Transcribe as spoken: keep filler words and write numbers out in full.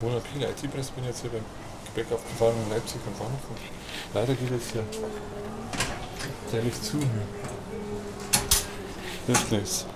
Wohner Pile I T-Press bin jetzt hier beim Gebäck aufgefahren in Leipzig am Bahnhof. Leider geht es hier der nicht zu. Hilft nichts.